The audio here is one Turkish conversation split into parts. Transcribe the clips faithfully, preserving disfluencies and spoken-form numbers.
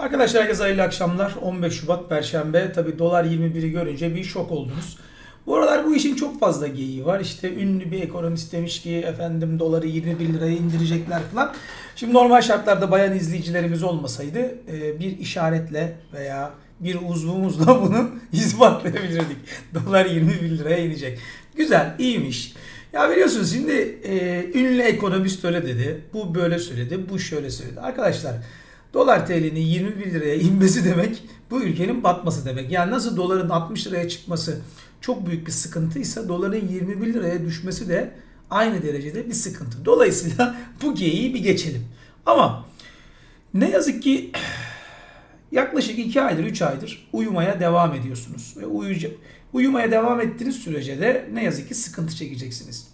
Arkadaşlar herkese hayırlı akşamlar. on beş Şubat Perşembe. Tabi dolar yirmi biri görünce bir şok oldunuz. Bu aralar bu işin çok fazla geyiği var. İşte ünlü bir ekonomist demiş ki efendim doları yirmi bir liraya indirecekler falan. Şimdi normal şartlarda bayan izleyicilerimiz olmasaydı bir işaretle veya bir uzvumuzla bunu ispatlayabilirdik. Dolar yirmi bir liraya inecek. Güzel, iyiymiş. Ya biliyorsunuz şimdi e, ünlü ekonomist öyle dedi. Bu böyle söyledi, bu şöyle söyledi. Arkadaşlar dolar T L'nin yirmi bir liraya inmesi demek bu ülkenin batması demek. Yani nasıl doların altmış liraya çıkması çok büyük bir sıkıntıysa doların yirmi bir liraya düşmesi de aynı derecede bir sıkıntı. Dolayısıyla bu geyiği bir geçelim. Ama ne yazık ki yaklaşık iki aydır üç aydır uyumaya devam ediyorsunuz. Ve uyuyacak, uyumaya devam ettiğiniz sürece de ne yazık ki sıkıntı çekeceksiniz.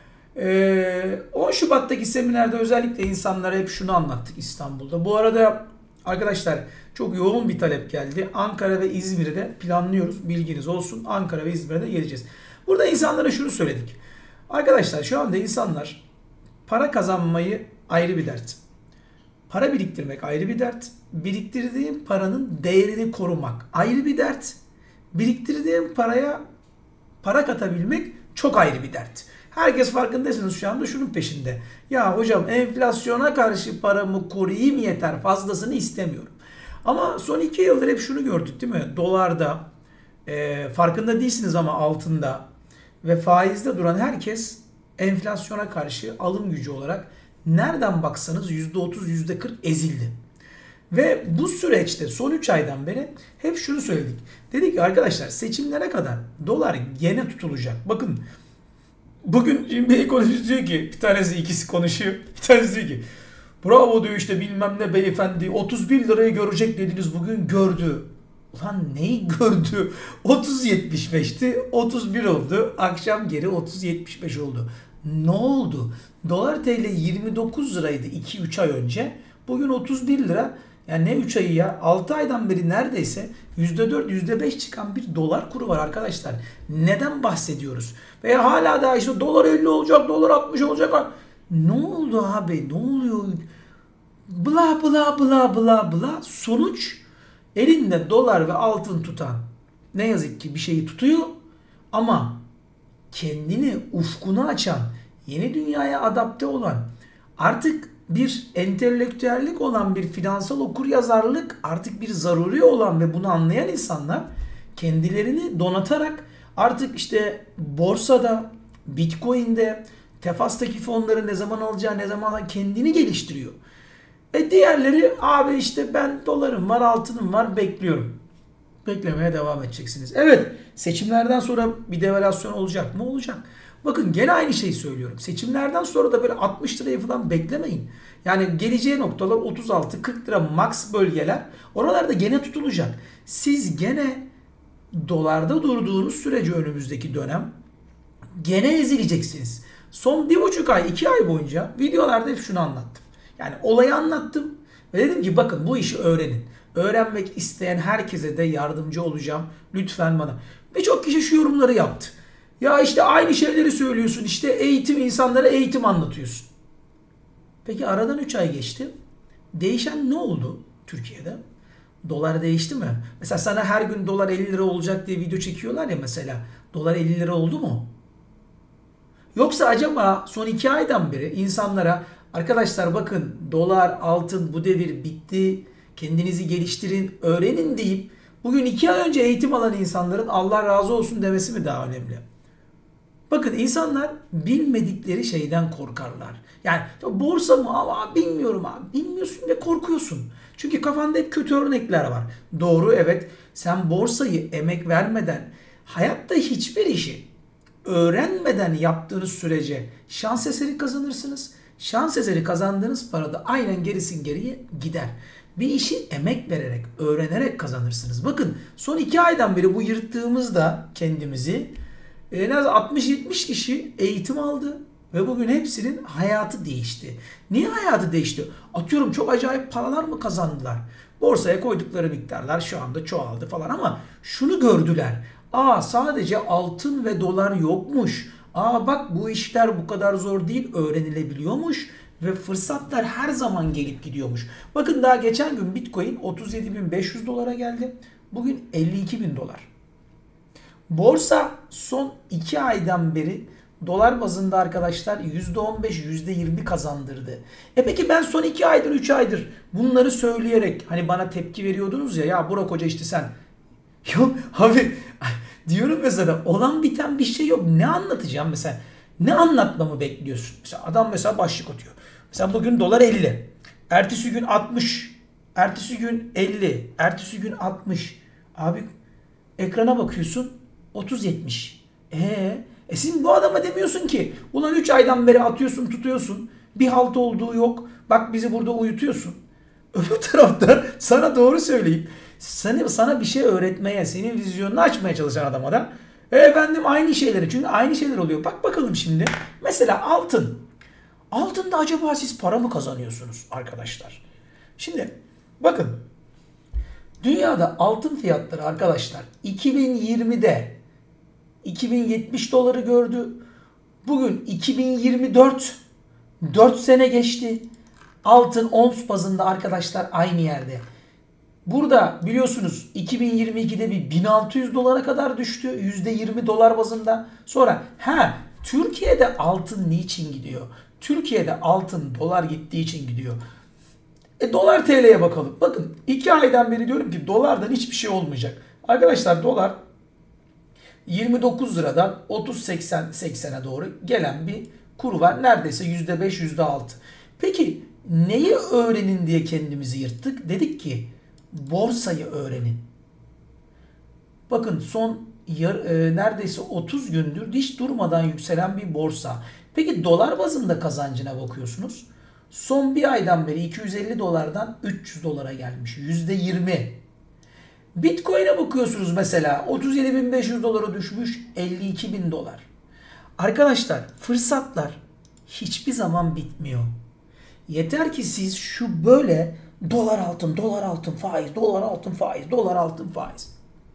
on Şubat'taki seminerde özellikle insanlara hep şunu anlattık İstanbul'da. Bu arada arkadaşlar çok yoğun bir talep geldi. Ankara ve İzmir'de planlıyoruz. Bilginiz olsun. Ankara ve İzmir'e de geleceğiz. Burada insanlara şunu söyledik. Arkadaşlar şu anda insanlar para kazanmayı ayrı bir dert. Para biriktirmek ayrı bir dert. Biriktirdiğin paranın değerini korumak ayrı bir dert. Biriktirdiğin paraya para katabilmek çok ayrı bir dert. Herkes farkındaysanız şu anda şunun peşinde. Ya hocam enflasyona karşı paramı koruyayım yeter, fazlasını istemiyorum. Ama son iki yıldır hep şunu gördük değil mi? Dolarda, e, farkında değilsiniz ama altında ve faizde duran herkes enflasyona karşı alım gücü olarak nereden baksanız yüzde otuz yüzde kırk ezildi. Ve bu süreçte son üç aydan beri hep şunu söyledik. Dedik ki arkadaşlar seçimlere kadar dolar gene tutulacak. Bakın bugün bir ekonomist diyor ki, bir tanesi ikisi konuşuyor. Bir tanesi diyor ki bravo diyor işte bilmem ne beyefendi otuz bir lirayı görecek dediniz bugün gördü. Ulan neyi gördü? otuz yetmiş beşti otuz bir oldu. Akşam geri otuz yetmiş beş oldu. Ne oldu? Dolar T L yirmi dokuz liraydı iki üç ay önce. Bugün otuz bir lira. Yani ne üç ayı ya? altı aydan beri neredeyse yüzde dört yüzde beş çıkan bir dolar kuru var arkadaşlar. Neden bahsediyoruz? Veya hala daha işte dolar elli olacak, dolar altmış olacak. Ne oldu abi? Ne oluyor? Bla bla bla bla bla. Sonuç elinde dolar ve altın tutan ne yazık ki bir şeyi tutuyor ama kendini ufkunu açan, yeni dünyaya adapte olan, artık bir entelektüellik olan, bir finansal okuryazarlık artık bir zaruri olan ve bunu anlayan insanlar kendilerini donatarak artık işte borsada, Bitcoin'de, Tefas'taki fonları ne zaman alacağı, ne zaman kendini geliştiriyor. Ve diğerleri abi işte ben dolarım var, altınım var, bekliyorum. Beklemeye devam edeceksiniz. Evet, seçimlerden sonra bir devalüasyon olacak mı? Olacak. Bakın gene aynı şeyi söylüyorum. Seçimlerden sonra da böyle altmış lirayı falan beklemeyin. Yani geleceği noktalar otuz altı kırk lira max bölgeler. Oralarda gene tutulacak. Siz gene dolarda durduğunuz sürece önümüzdeki dönem gene ezileceksiniz. Son bir buçuk ay, iki ay boyunca videolarda hep şunu anlattım. Yani olayı anlattım ve dedim ki bakın bu işi öğrenin. Öğrenmek isteyen herkese de yardımcı olacağım. Lütfen bana. Birçok kişi şu yorumları yaptı. Ya işte aynı şeyleri söylüyorsun. İşte eğitim, insanlara eğitim anlatıyorsun. Peki aradan üç ay geçti. Değişen ne oldu Türkiye'de? Dolar değişti mi? Mesela sana her gün dolar elli lira olacak diye video çekiyorlar ya mesela. Dolar elli lira oldu mu? Yoksa acaba son iki aydan beri insanlara arkadaşlar bakın dolar, altın bu devir bitti. Kendinizi geliştirin, öğrenin deyip bugün iki ay önce eğitim alan insanların Allah razı olsun demesi mi daha önemli? Bakın insanlar bilmedikleri şeyden korkarlar. Yani borsa mı ama bilmiyorum abi. Bilmiyorsun ve korkuyorsun. Çünkü kafanda hep kötü örnekler var. Doğru evet sen borsayı emek vermeden hayatta hiçbir işi öğrenmeden yaptığınız sürece şans eseri kazanırsınız. Şans eseri kazandığınız para da aynen gerisin geriye gider. Bir işi emek vererek, öğrenerek kazanırsınız. Bakın son iki aydan beri bu yırttığımızda kendimizi en az altmış yetmiş kişi eğitim aldı ve bugün hepsinin hayatı değişti. Niye hayatı değişti? Atıyorum çok acayip paralar mı kazandılar? Borsaya koydukları miktarlar şu anda çoğaldı falan ama şunu gördüler. Aa sadece altın ve dolar yokmuş. Aa bak bu işler bu kadar zor değil öğrenilebiliyormuş. Ve fırsatlar her zaman gelip gidiyormuş. Bakın daha geçen gün Bitcoin otuz yedi bin beş yüz dolara geldi. Bugün elli iki bin dolar. Borsa son iki aydan beri dolar bazında arkadaşlar yüzde on beş yüzde yirmi kazandırdı. E peki ben son iki aydır üç aydır bunları söyleyerek hani bana tepki veriyordunuz ya ya Burak Hoca işte sen yok abi diyorum mesela olan biten bir şey yok. Ne anlatacağım mesela? Ne anlatmamı bekliyorsun? Mesela adam mesela başlık atıyor. Mesela bugün dolar elli. Ertesi gün altmış. Ertesi gün elli. Ertesi gün altmış. Abi ekrana bakıyorsun otuz yetmiş. Eee e şimdi bu adama demiyorsun ki ulan üç aydan beri atıyorsun tutuyorsun. Bir halt olduğu yok. Bak bizi burada uyutuyorsun. Öbür tarafta sana doğru söyleyip sana, sana bir şey öğretmeye, senin vizyonunu açmaya çalışan adama da e efendim aynı şeyleri. Çünkü aynı şeyler oluyor. Bak bakalım şimdi. Mesela altın. Altında acaba siz para mı kazanıyorsunuz arkadaşlar? Şimdi bakın. Dünyada altın fiyatları arkadaşlar iki bin yirmide iki bin yetmiş doları gördü. Bugün iki bin yirmi dört dört sene geçti. Altın ons bazında arkadaşlar aynı yerde. Burada biliyorsunuz iki bin yirmi ikide bir bin altı yüz dolara kadar düştü. yüzde yirmi dolar bazında. Sonra ha Türkiye'de altın niçin gidiyor? Türkiye'de altın dolar gittiği için gidiyor. E dolar T L'ye bakalım. Bakın iki aydan beri diyorum ki dolardan hiçbir şey olmayacak. Arkadaşlar dolar yirmi dokuz liradan otuz seksen seksene doğru gelen bir kuru var. Neredeyse yüzde beş yüzde altı. Peki neyi öğrenin diye kendimizi yırttık? Dedik ki borsayı öğrenin. Bakın son yar, e, neredeyse otuz gündür hiç durmadan yükselen bir borsa. Peki dolar bazında kazancına bakıyorsunuz. Son bir aydan beri iki yüz elli dolardan üç yüz dolara gelmiş. yüzde yirmi. Bitcoin'e bakıyorsunuz mesela otuz yedi bin beş yüz dolara düşmüş elli iki bin dolar. Arkadaşlar fırsatlar hiçbir zaman bitmiyor. Yeter ki siz şu böyle dolar altın, dolar altın faiz, dolar altın faiz, dolar altın faiz.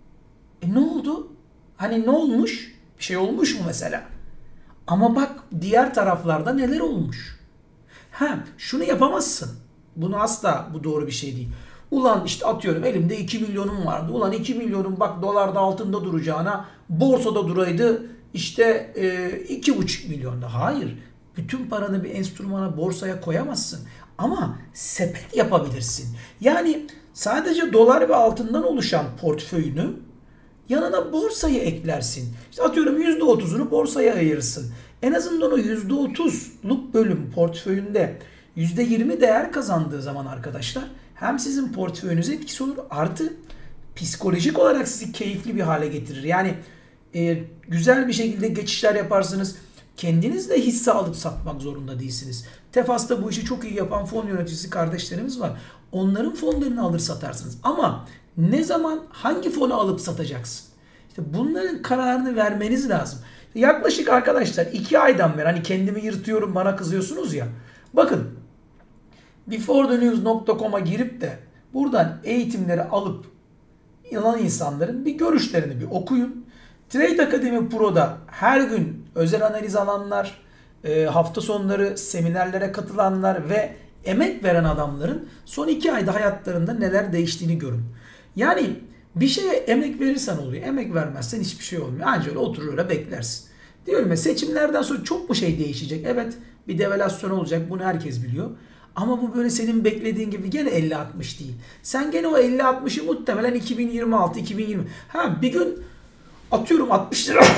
E ne oldu? Hani ne olmuş? Bir şey olmuş mu mesela? Ama bak diğer taraflarda neler olmuş? Ha, şunu yapamazsın. Bunu asla bu doğru bir şey değil. Ulan işte atıyorum elimde iki milyonum vardı. Ulan iki milyonum bak dolarda altında duracağına borsada duraydı işte e, iki buçuk milyonda. Hayır. Bütün paranı bir enstrümana borsaya koyamazsın. Ama sepet yapabilirsin. Yani sadece dolar ve altından oluşan portföyünü yanına borsayı eklersin. İşte atıyorum yüzde otuzunu borsaya ayırırsın. En azından o yüzde otuzluk bölüm portföyünde yüzde yirmi değer kazandığı zaman arkadaşlar hem sizin portföyünüze etkisi olur artı psikolojik olarak sizi keyifli bir hale getirir. Yani e, güzel bir şekilde geçişler yaparsınız. Kendiniz de hisse alıp satmak zorunda değilsiniz. Tefas'ta bu işi çok iyi yapan fon yöneticisi kardeşlerimiz var. Onların fonlarını alır satarsınız. Ama ne zaman hangi fonu alıp satacaksın? İşte bunların kararını vermeniz lazım. Yaklaşık arkadaşlar iki aydan beri hani kendimi yırtıyorum bana kızıyorsunuz ya. Bakın before the news nokta com'a girip de buradan eğitimleri alıp inanan insanların bir görüşlerini bir okuyun. Trade Academy Pro'da her gün özel analiz alanlar, hafta sonları seminerlere katılanlar ve emek veren adamların son iki ayda hayatlarında neler değiştiğini görün. Yani bir şeye emek verirsen oluyor. Emek vermezsen hiçbir şey olmuyor. Anca öyle oturur öyle beklersin. Diyorum ya seçimlerden sonra çok mu şey değişecek? Evet bir devalüasyon olacak. Bunu herkes biliyor. Ama bu böyle senin beklediğin gibi gene elli altmış değil. Sen gene o elli altmışı muhtemelen iki bin yirmi altı iki bin yirmi. Ha bir gün atıyorum altmış lira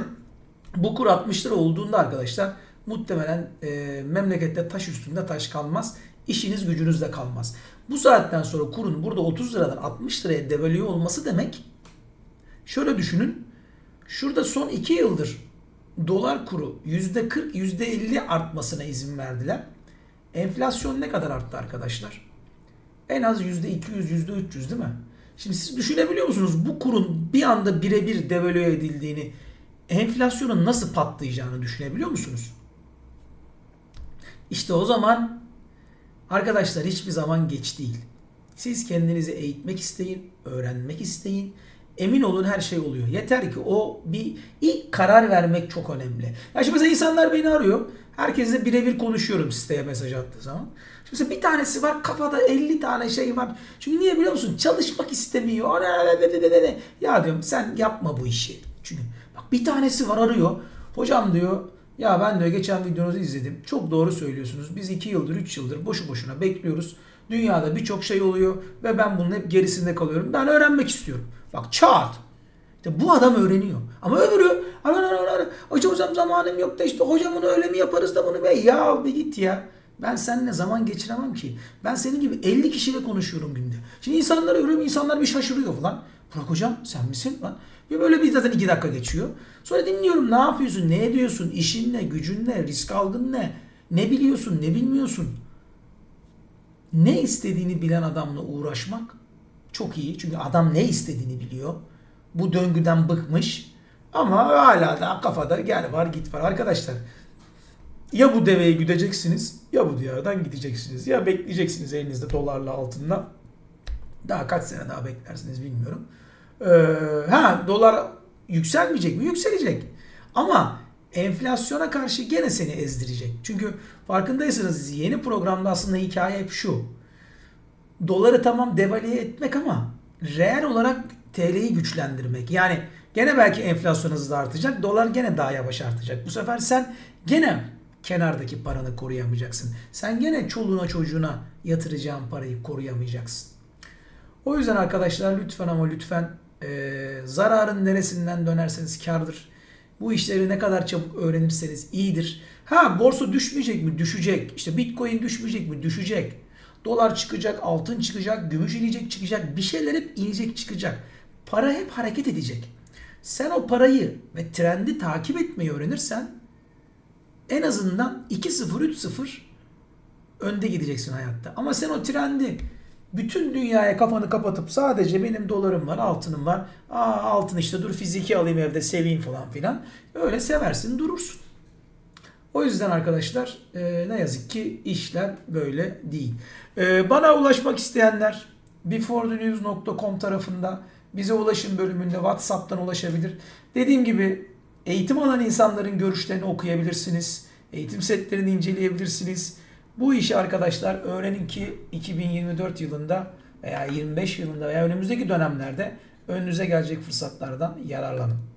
bu kur altmış lira olduğunda arkadaşlar muhtemelen e, memlekette taş üstünde taş kalmaz. İşiniz gücünüz de kalmaz. Bu saatten sonra kurun burada otuz liradan altmış liraya devalüe olması demek. Şöyle düşünün. Şurada son iki yıldır dolar kuru yüzde kırk yüzde elli artmasına izin verdiler. Enflasyon ne kadar arttı arkadaşlar? En az yüzde iki yüz yüzde üç yüz değil mi? Şimdi siz düşünebiliyor musunuz bu kurun bir anda birebir devalüe edildiğini, enflasyonun nasıl patlayacağını düşünebiliyor musunuz? İşte o zaman arkadaşlar hiçbir zaman geç değil. Siz kendinizi eğitmek isteyin, öğrenmek isteyin. emin olun her şey oluyor. Yeter ki o bir ilk karar vermek çok önemli. Ya şimdi mesela insanlar beni arıyor. Herkesle birebir konuşuyorum siteye mesaj attığı zaman. Şimdi mesela bir tanesi var kafada elli tane şey var. Çünkü niye biliyor musun? Çalışmak istemiyor. Ya diyorum sen yapma bu işi. Çünkü bak bir tanesi var arıyor. Hocam diyor ya ben diyor geçen videonuzu izledim. Çok doğru söylüyorsunuz. Biz iki yıldır üç yıldır boşu boşuna bekliyoruz. Dünyada birçok şey oluyor ve ben bunun hep gerisinde kalıyorum. Ben öğrenmek istiyorum. Bak çat. İşte bu adam öğreniyor. Ama öbürü hocam hocam zamanım yok da işte hocam bunu öyle mi yaparız da bunu be ya bir git ya. Ben seninle zaman geçiremem ki. Ben senin gibi elli kişiyle konuşuyorum günde. Şimdi insanları görüyorum, insanlar bir şaşırıyor falan. Burak hocam sen misin lan? Bir böyle bir zaten iki dakika geçiyor. Sonra dinliyorum ne yapıyorsun, ne ediyorsun, işin ne, gücün ne, risk algın ne, ne biliyorsun, ne bilmiyorsun. Ne istediğini bilen adamla uğraşmak çok iyi. Çünkü adam ne istediğini biliyor. Bu döngüden bıkmış. Ama hala da kafada gel var git var. Arkadaşlar ya bu deveyi güdeceksiniz ya bu diyardan gideceksiniz. Ya bekleyeceksiniz elinizde dolarla altınla. Daha kaç sene daha beklersiniz bilmiyorum. Ee, ha dolar yükselmeyecek mi? Yükselecek. Ama enflasyona karşı gene seni ezdirecek. Çünkü farkındaysanız yeni programda aslında hikaye hep şu. Doları tamam devalüe etmek ama reel olarak T L'yi güçlendirmek. Yani gene belki enflasyon hızla artacak. Dolar gene daha yavaş artacak. Bu sefer sen gene kenardaki paranı koruyamayacaksın. Sen gene çoluğuna çocuğuna yatıracağın parayı koruyamayacaksın. O yüzden arkadaşlar lütfen ama lütfen e, zararın neresinden dönerseniz kârdır. Bu işleri ne kadar çabuk öğrenirseniz iyidir. Ha borsa düşmeyecek mi? Düşecek. İşte Bitcoin düşmeyecek mi? Düşecek. Dolar çıkacak, altın çıkacak, gümüş inecek çıkacak. Bir şeyler hep inecek çıkacak. Para hep hareket edecek. Sen o parayı ve trendi takip etmeyi öğrenirsen en azından iki sıfır üç sıfır önde gideceksin hayatta. Ama sen o trendi bütün dünyaya kafanı kapatıp sadece benim dolarım var, altınım var. Aa altın işte dur fiziki alayım evde seveyim falan filan. Öyle seversin durursun. O yüzden arkadaşlar e, ne yazık ki işler böyle değil. E, bana ulaşmak isteyenler beforethenews nokta com tarafında bize ulaşım bölümünde WhatsApp'tan ulaşabilir. Dediğim gibi eğitim alan insanların görüşlerini okuyabilirsiniz. Eğitim setlerini inceleyebilirsiniz. Bu işi arkadaşlar öğrenin ki iki bin yirmi dört yılında veya yirmi beş yılında veya önümüzdeki dönemlerde önünüze gelecek fırsatlardan yararlanın.